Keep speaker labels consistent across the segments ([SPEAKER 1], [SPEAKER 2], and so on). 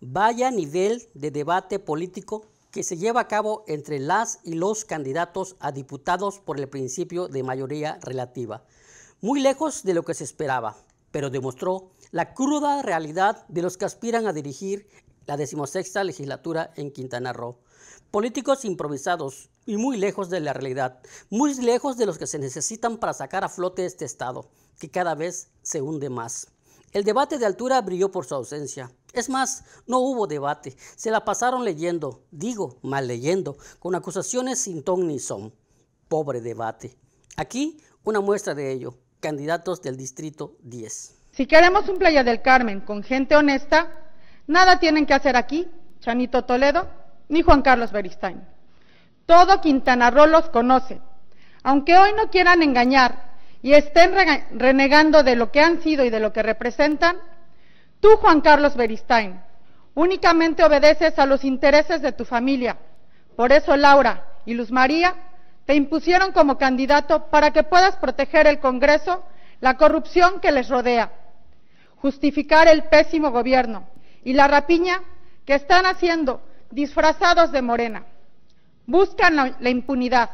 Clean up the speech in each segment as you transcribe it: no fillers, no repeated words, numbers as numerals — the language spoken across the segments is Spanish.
[SPEAKER 1] Vaya nivel de debate político que se lleva a cabo entre las y los candidatos a diputados por el principio de mayoría relativa. Muy lejos de lo que se esperaba, pero demostró la cruda realidad de los que aspiran a dirigir la 16ª legislatura en Quintana Roo. Políticos improvisados y muy lejos de la realidad, muy lejos de los que se necesitan para sacar a flote este estado, que cada vez se hunde más. El debate de altura brilló por su ausencia. Es más, no hubo debate, se la pasaron leyendo, mal leyendo, con acusaciones sin ton ni son. Pobre debate. Aquí una muestra de ello, candidatos del Distrito 10.
[SPEAKER 2] Si queremos un Playa del Carmen con gente honesta, nada tienen que hacer aquí, Chanito Toledo, ni Juan Carlos Beristain. Todo Quintana Roo los conoce. Aunque hoy no quieran engañar y estén renegando de lo que han sido y de lo que representan, tú, Juan Carlos Beristain, únicamente obedeces a los intereses de tu familia. Por eso Laura y Luz María te impusieron como candidato para que puedas proteger el Congreso, la corrupción que les rodea, justificar el pésimo gobierno y la rapiña que están haciendo disfrazados de Morena. Buscan la impunidad.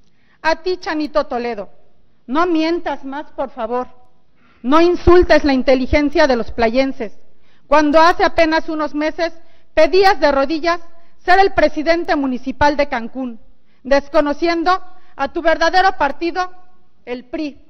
[SPEAKER 2] A ti, Chanito Toledo, no mientas más, por favor. No insultes la inteligencia de los playenses, cuando hace apenas unos meses pedías de rodillas ser el presidente municipal de Cancún, desconociendo a tu verdadero partido, el PRI.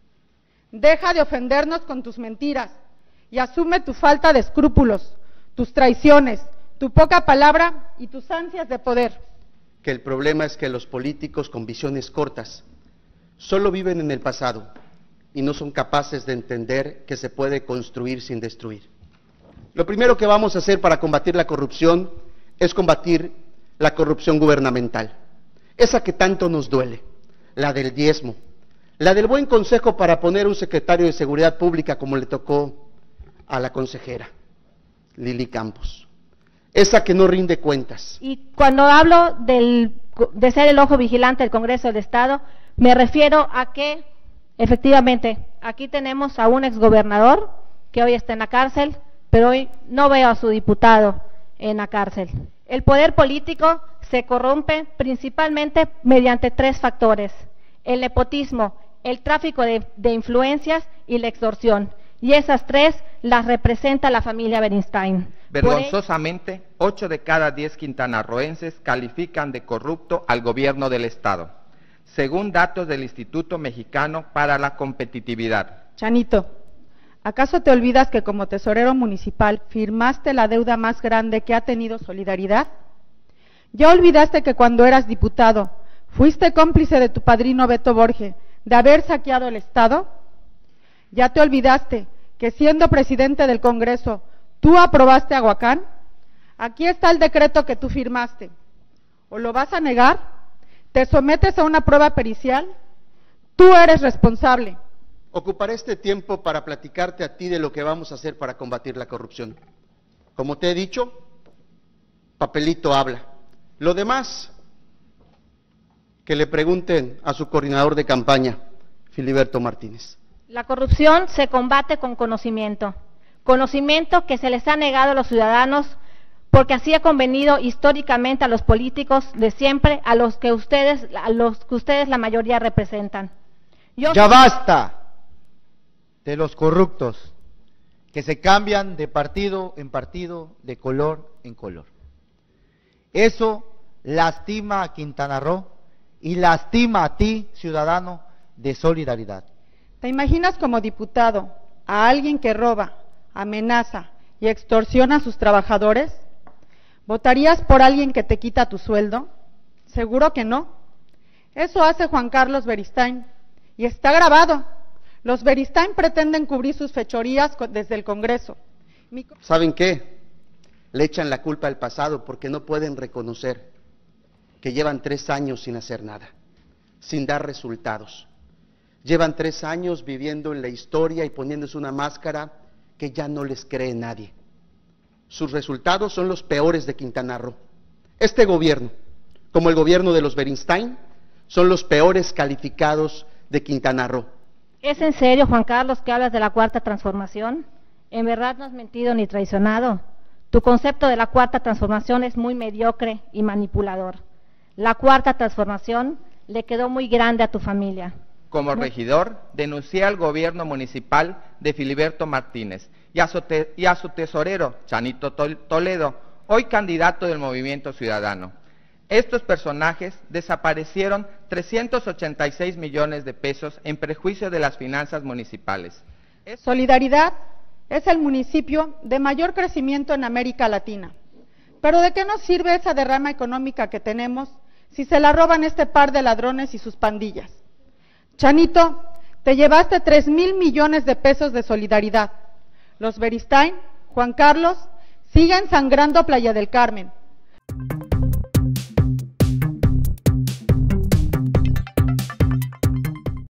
[SPEAKER 2] Deja de ofendernos con tus mentiras y asume tu falta de escrúpulos, tus traiciones, tu poca palabra y tus ansias de poder.
[SPEAKER 3] Que el problema es que los políticos con visiones cortas solo viven en el pasado y no son capaces de entender que se puede construir sin destruir. Lo primero que vamos a hacer para combatir la corrupción es combatir la corrupción gubernamental, esa que tanto nos duele, la del diezmo, la del buen consejo para poner un secretario de Seguridad Pública como le tocó a la consejera Lili Campos, esa que no rinde cuentas.
[SPEAKER 4] Y cuando hablo de ser el ojo vigilante del Congreso del Estado, me refiero a que efectivamente, aquí tenemos a un exgobernador que hoy está en la cárcel, pero hoy no veo a su diputado en la cárcel. El poder político se corrompe principalmente mediante 3 factores: el nepotismo, el tráfico de influencias y la extorsión. Y esas 3 las representa la familia Beristain.
[SPEAKER 5] Vergonzosamente, 8 de cada 10 quintanarroenses califican de corrupto al gobierno del Estado, según datos del Instituto Mexicano para la Competitividad.
[SPEAKER 2] Chanito, ¿acaso te olvidas que como tesorero municipal firmaste la deuda más grande que ha tenido Solidaridad? ¿Ya olvidaste que cuando eras diputado fuiste cómplice de tu padrino Beto Borge de haber saqueado el Estado? ¿Ya te olvidaste que siendo presidente del Congreso tú aprobaste Aguacán? Aquí está el decreto que tú firmaste. ¿O lo vas a negar? ¿Te sometes a una prueba pericial? Tú eres responsable.
[SPEAKER 3] Ocuparé este tiempo para platicarte a ti de lo que vamos a hacer para combatir la corrupción. Como te he dicho, papelito habla. Lo demás, que le pregunten a su coordinador de campaña, Filiberto Martínez.
[SPEAKER 4] La corrupción se combate con conocimiento que se les ha negado a los ciudadanos porque así ha convenido históricamente a los políticos de siempre, a los que ustedes la mayoría representan.
[SPEAKER 6] Ya basta de los corruptos que se cambian de partido en partido, de color en color. Eso lastima a Quintana Roo y lastima a ti, ciudadano de Solidaridad.
[SPEAKER 2] ¿Te imaginas como diputado a alguien que roba, amenaza y extorsiona a sus trabajadores? ¿Votarías por alguien que te quita tu sueldo? Seguro que no. Eso hace Juan Carlos Beristain y está grabado. Los Beristain pretenden cubrir sus fechorías desde el Congreso.
[SPEAKER 3] ¿Saben qué? Le echan la culpa al pasado porque no pueden reconocer que llevan 3 años sin hacer nada, sin dar resultados. Llevan 3 años viviendo en la historia y poniéndose una máscara que ya no les cree nadie. Sus resultados son los peores de Quintana Roo. Este gobierno, como el gobierno de los Beristain, son los peores calificados de Quintana Roo.
[SPEAKER 4] ¿Es en serio, Juan Carlos, que hablas de la Cuarta Transformación? En verdad no has mentido ni traicionado. Tu concepto de la cuarta transformación es muy mediocre y manipulador. La cuarta transformación le quedó muy grande a tu familia.
[SPEAKER 5] Como regidor, denuncié al gobierno municipal de Filiberto Martínez y a su tesorero, Chanito Toledo, hoy candidato del Movimiento Ciudadano. Estos personajes desaparecieron 386 millones de pesos en perjuicio de las finanzas municipales.
[SPEAKER 2] Solidaridad es el municipio de mayor crecimiento en América Latina. Pero ¿de qué nos sirve esa derrama económica que tenemos si se la roban este par de ladrones y sus pandillas? Chanito, te llevaste 3,000 millones de pesos de solidaridad. Los Beristain, Juan Carlos, siguen sangrando Playa del Carmen.